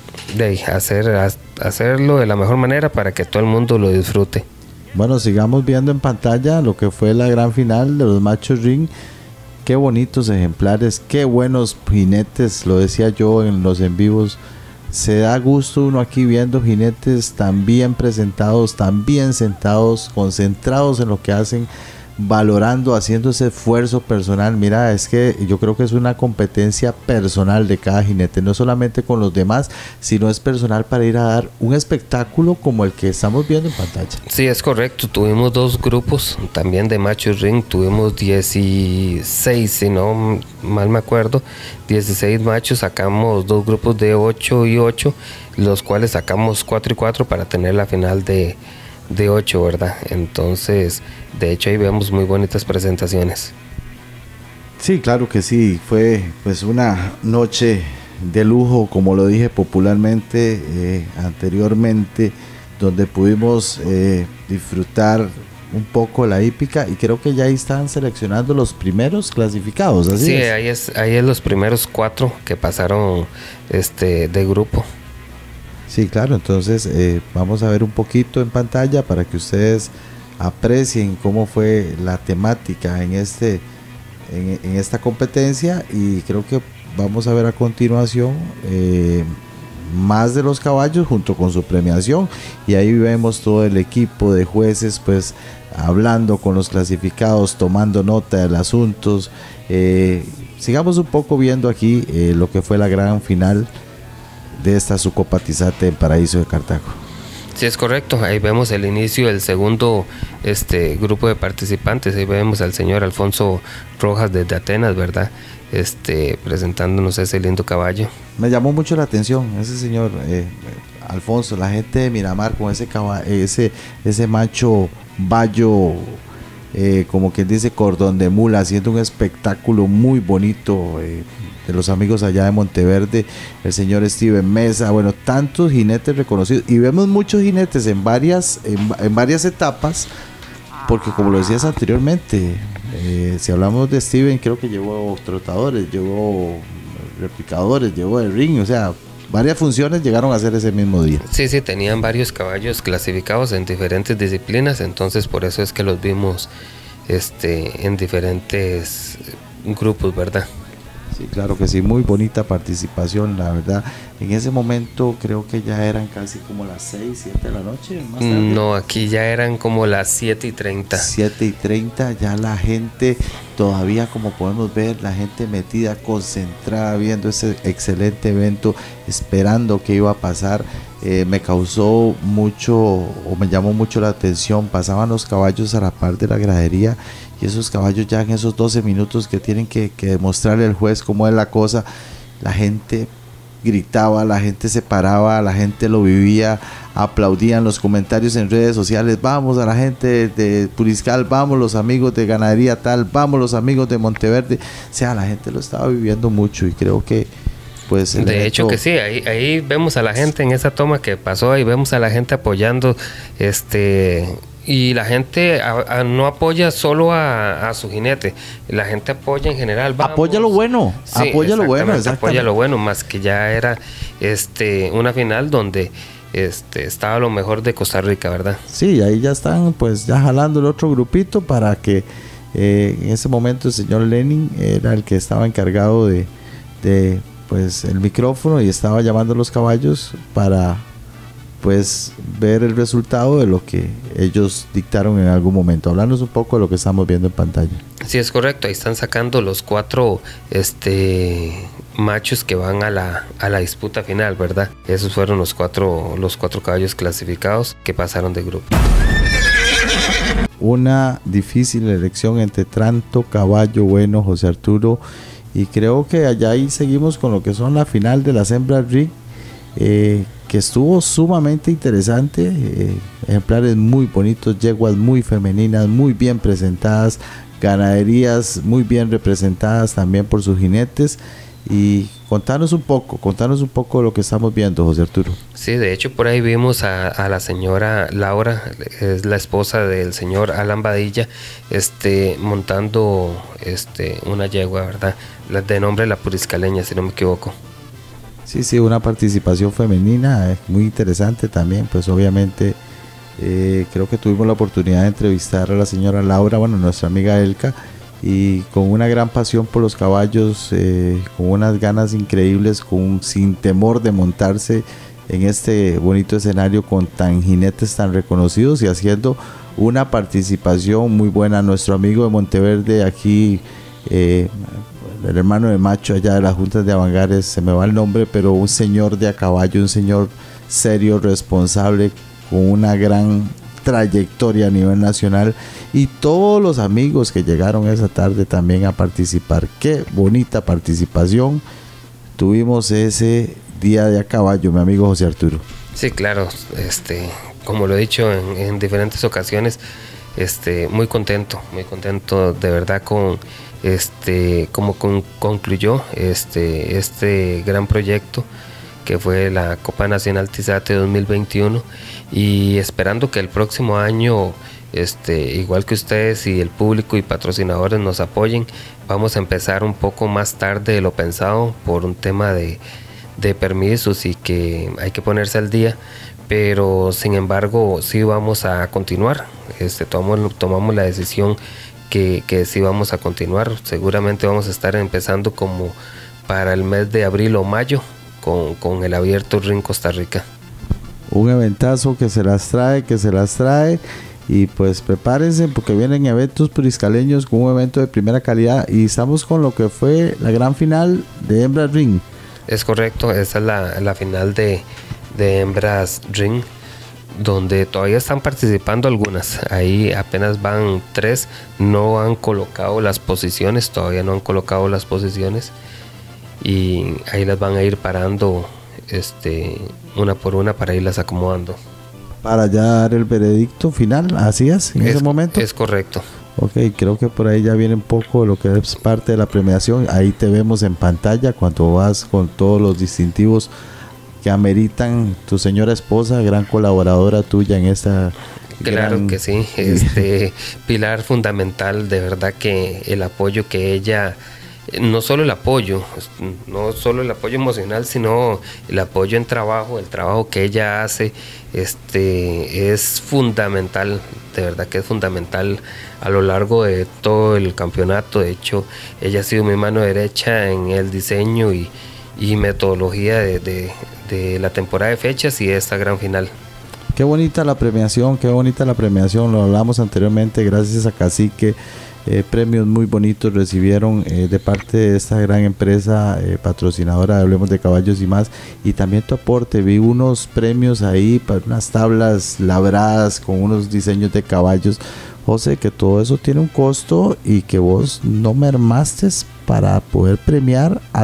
hacerlo de la mejor manera para que todo el mundo lo disfrute. Bueno, sigamos viendo en pantalla lo que fue la gran final de los machos ring. Qué bonitos ejemplares, qué buenos jinetes, lo decía yo en los en vivos. Se da gusto uno aquí viendo jinetes tan bien presentados, tan bien sentados, concentrados en lo que hacen, valorando, haciendo ese esfuerzo personal. Mira, es que yo creo que es una competencia personal de cada jinete, no solamente con los demás, sino es personal para ir a dar un espectáculo como el que estamos viendo en pantalla. Sí, es correcto, tuvimos 2 grupos también de machos ring, tuvimos 16, si no mal me acuerdo, 16 machos, sacamos 2 grupos de 8 y 8, los cuales sacamos 4 y 4 para tener la final de 8, ¿verdad? Entonces, de hecho ahí vemos muy bonitas presentaciones. Sí, claro que sí, fue pues una noche de lujo, como lo dije popularmente anteriormente, donde pudimos disfrutar un poco la hípica, y creo que ya ahí están seleccionando los primeros clasificados, ¿así sí, es? ahí es los primeros 4 que pasaron de grupo. Sí, claro, entonces vamos a ver un poquito en pantalla para que ustedes aprecien cómo fue la temática en esta competencia, y creo que vamos a ver a continuación más de los caballos junto con su premiación, y ahí vemos todo el equipo de jueces pues hablando con los clasificados, tomando nota del asunto. Sigamos un poco viendo aquí lo que fue la gran final de esta Sucopa Tizate en Paraíso de Cartago. Sí, es correcto, ahí vemos el inicio del segundo grupo de participantes. Ahí vemos al señor Alfonso Rojas desde Atenas, ¿verdad? Presentándonos ese lindo caballo. Me llamó mucho la atención ese señor Alfonso, la gente de Miramar con ese macho bayo, como quien dice cordón de mula, haciendo un espectáculo muy bonito, de los amigos allá de Monteverde, el señor Steven Mesa, bueno, tantos jinetes reconocidos, y vemos muchos jinetes en varias etapas, porque como lo decías anteriormente, si hablamos de Steven, creo que llevó trotadores, llevó replicadores, llevó el ring, o sea, varias funciones llegaron a hacer ese mismo día. Sí, tenían varios caballos clasificados en diferentes disciplinas, entonces por eso es que los vimos en diferentes grupos, ¿verdad? Sí, claro que sí, muy bonita participación, la verdad. En ese momento creo que ya eran casi como las 6, 7 de la noche. Más tarde. No, aquí ya eran como las 7:30. 7:30, ya la gente todavía, como podemos ver, la gente metida, concentrada, viendo ese excelente evento, esperando qué iba a pasar. Me causó mucho, o me llamó mucho la atención, pasaban los caballos a la par de la gradería, y esos caballos ya en esos 12 minutos que tienen que demostrarle al juez cómo es la cosa, la gente gritaba, la gente se paraba, la gente lo vivía, aplaudían los comentarios en redes sociales, vamos a la gente de Puriscal, vamos los amigos de Ganadería tal, vamos los amigos de Monteverde, o sea, la gente lo estaba viviendo mucho y creo que pues de hecho que sí, ahí vemos a la gente en esa toma que pasó, ahí vemos a la gente apoyando, y la gente no apoya solo a su jinete, la gente apoya en general. Vamos. Apoya lo bueno, sí, apoya lo bueno, apoya lo bueno, más que ya era una final donde estaba lo mejor de Costa Rica, ¿verdad? Sí, ahí ya están pues ya jalando el otro grupito para que en ese momento el señor Lenin era el que estaba encargado de pues el micrófono y estaba llamando a los caballos para pues ver el resultado de lo que ellos dictaron en algún momento. Hablarnos un poco de lo que estamos viendo en pantalla. Sí, es correcto, ahí están sacando los 4 machos que van a la disputa final, ¿verdad? Esos fueron los cuatro caballos clasificados que pasaron de grupo. Una difícil elección entre Tranto, Caballo Bueno, José Arturo, y creo que allá ahí seguimos con lo que son la final de las hembras RIG, que estuvo sumamente interesante, ejemplares muy bonitos, yeguas muy femeninas, muy bien presentadas, ganaderías muy bien representadas también por sus jinetes. Y contanos un poco de lo que estamos viendo, José Arturo. Sí, de hecho por ahí vimos a la señora Laura, es la esposa del señor Alan Badilla, montando una yegua, ¿verdad? De nombre La Puriscaleña, si no me equivoco. Sí, una participación femenina muy interesante también, pues obviamente creo que tuvimos la oportunidad de entrevistar a la señora Laura, bueno, nuestra amiga Elka, y con una gran pasión por los caballos, con unas ganas increíbles, sin temor de montarse en este bonito escenario con jinetes tan reconocidos y haciendo una participación muy buena. Nuestro amigo de Monteverde aquí, el hermano de Macho allá de las juntas de Avangares, se me va el nombre, pero un señor de a caballo, un señor serio, responsable, con una gran trayectoria a nivel nacional, y todos los amigos que llegaron esa tarde también a participar. Qué bonita participación tuvimos ese día de a caballo, mi amigo José Arturo. Sí, claro, como lo he dicho en diferentes ocasiones, muy contento de verdad con como concluyó este gran proyecto que fue la Copa Nacional Tizate 2021, y esperando que el próximo año igual que ustedes y el público y patrocinadores nos apoyen. Vamos a empezar un poco más tarde de lo pensado por un tema de permisos y que hay que ponerse al día, pero sin embargo sí vamos a continuar. Tomamos la decisión que sí vamos a continuar. Seguramente vamos a estar empezando como para el mes de abril o mayo con el abierto RIN Costa Rica. Un eventazo que se las trae, y pues prepárense porque vienen eventos puriscaleños con un evento de primera calidad, y estamos con lo que fue la gran final de Hembras Ring. Es correcto, esa es la final de Hembras Ring, donde todavía están participando algunas. Ahí apenas van 3, no han colocado las posiciones, y ahí las van a ir parando una por una para irlas acomodando. Para ya dar el veredicto final, así es, ese momento. Es correcto. Ok, creo que por ahí ya viene un poco lo que es parte de la premiación. Ahí te vemos en pantalla cuando vas con todos los distintivos que ameritan tu señora esposa, gran colaboradora tuya en esta. Claro que sí, pilar fundamental, de verdad que el apoyo que ella, no solo el apoyo emocional, sino el apoyo en trabajo, el trabajo que ella hace, es fundamental, de verdad que es fundamental a lo largo de todo el campeonato. De hecho, ella ha sido mi mano derecha en el diseño y metodología de la temporada de fechas y de esta gran final. Qué bonita la premiación, lo hablamos anteriormente, gracias a Cacique. Premios muy bonitos recibieron de parte de esta gran empresa patrocinadora de Hablemos de Caballos y Más, y también tu aporte. Vi unos premios ahí para unas tablas labradas con unos diseños de caballos, José, que todo eso tiene un costo y que vos no mermaste para poder premiar a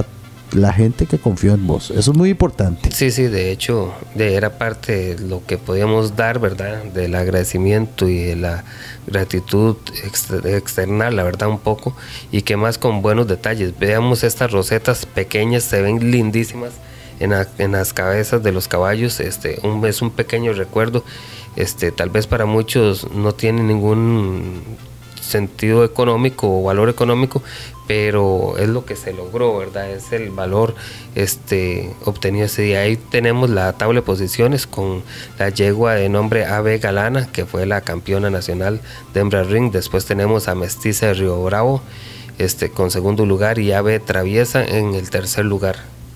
la gente que confió en vos. Eso es muy importante. Sí, de hecho, era parte de lo que podíamos dar, ¿verdad? Del agradecimiento y de la gratitud externa, la verdad, un poco. Y que más con buenos detalles. Veamos estas rosetas pequeñas, se ven lindísimas en las cabezas de los caballos. Es un pequeño recuerdo. Tal vez para muchos no tiene ningún sentido económico o valor económico, pero es lo que se logró, ¿verdad? Es el valor obtenido ese día. Ahí tenemos la tabla de posiciones con la yegua de nombre Ave Galana, que fue la campeona nacional de hembra ring. Después tenemos a Mestiza de Río Bravo con segundo lugar, y Ave Traviesa en el tercer lugar.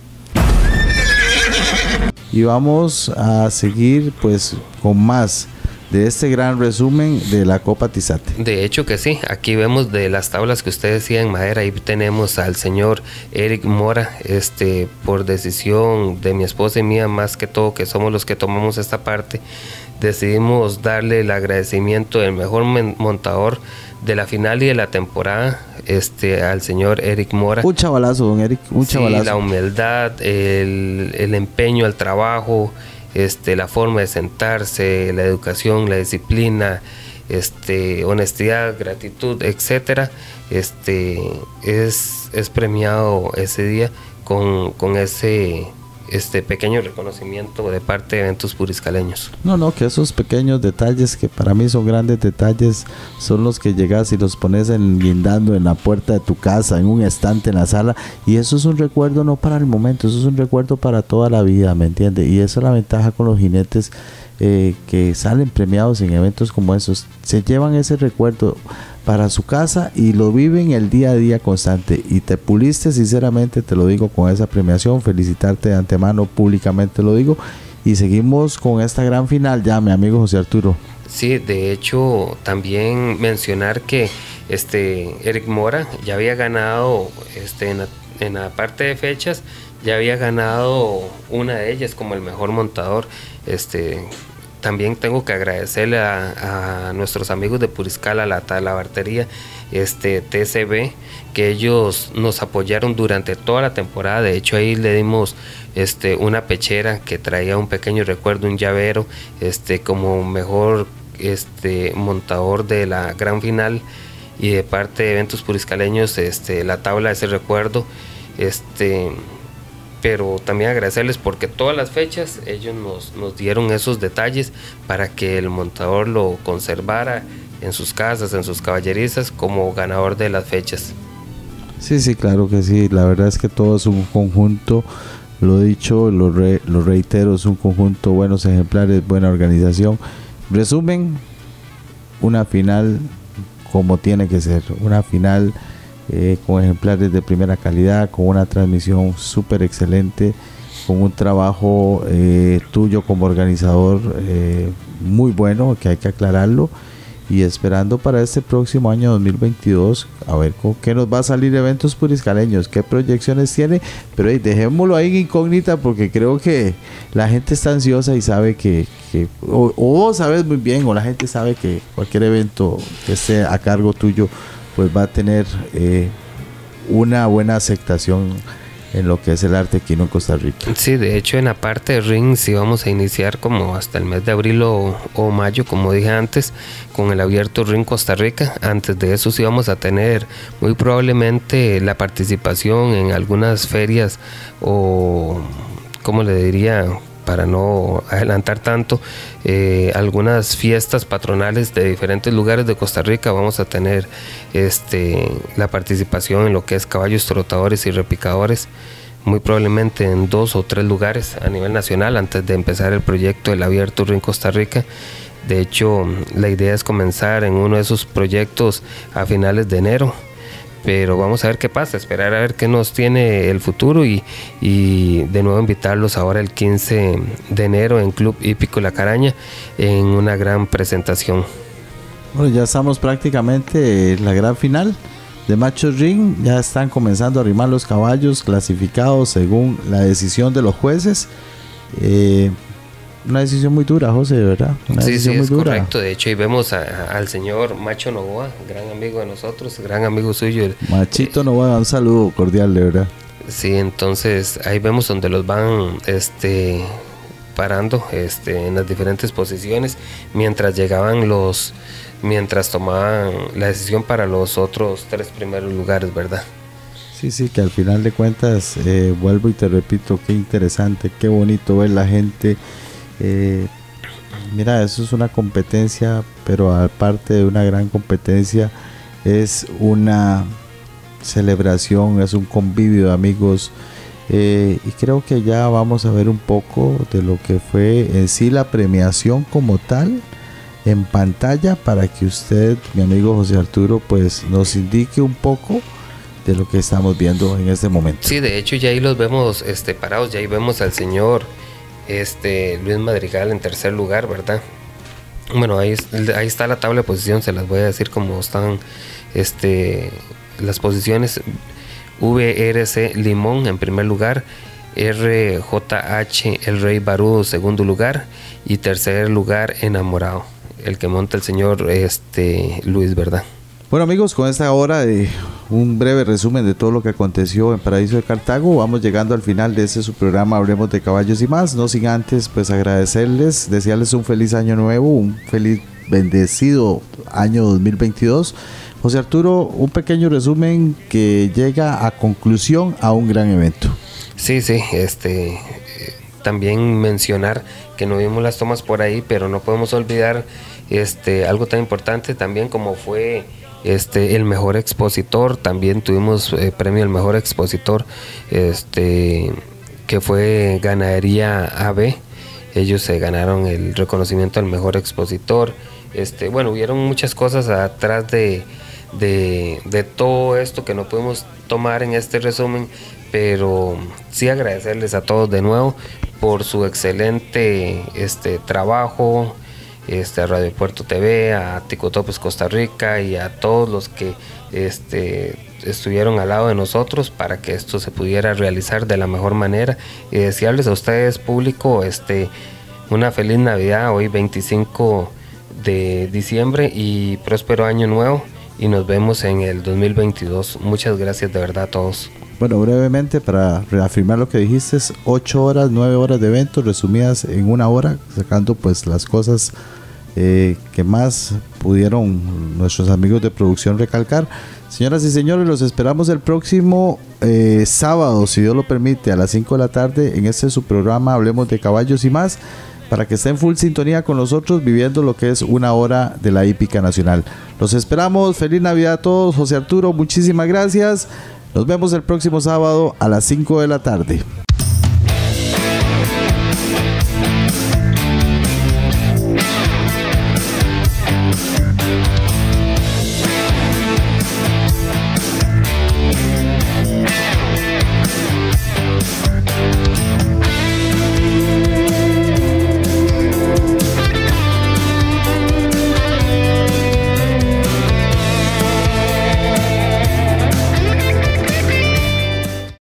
Y vamos a seguir pues con más de este gran resumen de la Copa Tizate. De hecho que sí, aquí vemos de las tablas que usted decía en madera. Ahí tenemos al señor Eric Mora, por decisión de mi esposa y mía, más que todo, que somos los que tomamos esta parte, decidimos darle el agradecimiento del mejor montador de la final y de la temporada, al señor Eric Mora. Un chavalazo, don Eric, un chavalazo. La humildad, el empeño al trabajo, la forma de sentarse, la educación, la disciplina, honestidad, gratitud, etcétera, es premiado ese día con ese pequeño reconocimiento de parte de Eventos Puriscaleños. No, que esos pequeños detalles, que para mí son grandes detalles, son los que llegas y los pones guindando en la puerta de tu casa, en un estante en la sala, y eso es un recuerdo no para el momento, eso es un recuerdo para toda la vida, ¿me entiendes? Y esa es la ventaja con los jinetes que salen premiados en eventos como esos, se llevan ese recuerdo para su casa y lo viven el día a día constante, y te puliste, sinceramente te lo digo, con esa premiación. Felicitarte de antemano, públicamente lo digo, y seguimos con esta gran final ya, mi amigo José Arturo. Sí, de hecho también mencionar que Eric Mora ya había ganado en la parte de fechas, ya había ganado una de ellas como el mejor montador. También tengo que agradecerle a nuestros amigos de Puriscal, la Talabartería, TCB, que ellos nos apoyaron durante toda la temporada. De hecho, ahí le dimos una pechera que traía un pequeño recuerdo, un llavero, como mejor montador de la gran final, y de parte de Eventos Puriscaleños, la tabla de ese recuerdo. Pero también agradecerles porque todas las fechas ellos nos dieron esos detalles para que el montador lo conservara en sus casas, en sus caballerizas, como ganador de las fechas. Sí, claro que sí. La verdad es que todo es un conjunto, lo dicho, lo reitero, es un conjunto, buenos ejemplares, buena organización. Resumen, una final como tiene que ser, una final con ejemplares de primera calidad, con una transmisión súper excelente, con un trabajo tuyo como organizador muy bueno, que hay que aclararlo, y esperando para este próximo año 2022 a ver con qué nos va a salir Eventos Puriscaleños, qué proyecciones tiene, pero dejémoslo ahí en incógnita, porque creo que la gente está ansiosa y sabe que o vos sabes muy bien, o la gente sabe que cualquier evento que esté a cargo tuyo pues va a tener una buena aceptación en lo que es el arte equino en Costa Rica. Sí, de hecho en la parte de ring sí vamos a iniciar como hasta el mes de abril o mayo, como dije antes, con el abierto ring Costa Rica. Antes de eso sí vamos a tener muy probablemente la participación en algunas ferias, o ¿cómo le diría?, para no adelantar tanto, algunas fiestas patronales de diferentes lugares de Costa Rica. Vamos a tener la participación en lo que es caballos trotadores y repicadores, muy probablemente en 2 o 3 lugares a nivel nacional antes de empezar el proyecto del abierto ring Costa Rica. De hecho, la idea es comenzar en uno de esos proyectos a finales de enero, pero vamos a ver qué pasa, esperar a ver qué nos tiene el futuro, y de nuevo invitarlos ahora el 15 de enero en Club Hípico La Caraña en una gran presentación. Bueno, ya estamos prácticamente en la gran final de Machos Ring, ya están comenzando a arrimar los caballos clasificados según la decisión de los jueces. Una decisión muy dura, José, de verdad. Sí, es correcto. De hecho, ahí vemos al señor Macho Novoa, gran amigo de nosotros, gran amigo suyo. Machito Novoa, un saludo cordial, de verdad. Sí, entonces ahí vemos donde los van parando en las diferentes posiciones mientras tomaban la decisión para los otros 3 primeros lugares, ¿verdad? Sí, que al final de cuentas, vuelvo y te repito, qué interesante, qué bonito ver la gente. Mira, eso es una competencia, pero aparte de una gran competencia, es una celebración, es un convivio de amigos. Y creo que ya vamos a ver un poco de lo que fue en sí la premiación como tal en pantalla, para que usted, mi amigo José Arturo, pues nos indique un poco de lo que estamos viendo en este momento. Sí, de hecho ya ahí los vemos parados, ya ahí vemos al señor Luis Madrigal en tercer lugar, ¿verdad? Bueno, ahí está la tabla de posición, se las voy a decir como están las posiciones. VRC Limón en primer lugar, RJH El Rey Barú segundo lugar, y tercer lugar Enamorado, el que monta el señor Luis, ¿verdad? Bueno, amigos, con esta hora de un breve resumen de todo lo que aconteció en Paraíso de Cartago, vamos llegando al final de su programa Hablemos de Caballos y Más, no sin antes pues agradecerles, desearles un feliz año nuevo, un feliz bendecido año 2022. José Arturo, un pequeño resumen que llega a conclusión a un gran evento. Sí, también mencionar que no vimos las tomas por ahí, pero no podemos olvidar algo tan importante también como fue el mejor expositor. También tuvimos premio al mejor expositor, que fue Ganadería AB. Ellos se ganaron el reconocimiento al mejor expositor. Bueno, hubieron muchas cosas atrás de todo esto que no podemos tomar en este resumen, pero sí agradecerles a todos de nuevo por su excelente trabajo, a Radio Puerto TV, a Ticotopes Costa Rica y a todos los que estuvieron al lado de nosotros para que esto se pudiera realizar de la mejor manera, y desearles a ustedes, público, una feliz Navidad hoy 25 de diciembre y próspero año nuevo, y nos vemos en el 2022. Muchas gracias de verdad a todos. Bueno, brevemente para reafirmar lo que dijiste, 8 horas, 9 horas de eventos resumidas en 1 hora, sacando pues las cosas que más pudieron nuestros amigos de producción recalcar. Señoras y señores, los esperamos el próximo sábado, si Dios lo permite, a las 5 de la tarde en su programa Hablemos de Caballos y Más, para que estén full sintonía con nosotros viviendo lo que es 1 hora de la hípica nacional. Los esperamos, feliz Navidad a todos. José Arturo, muchísimas gracias. Nos vemos el próximo sábado a las 5 de la tarde.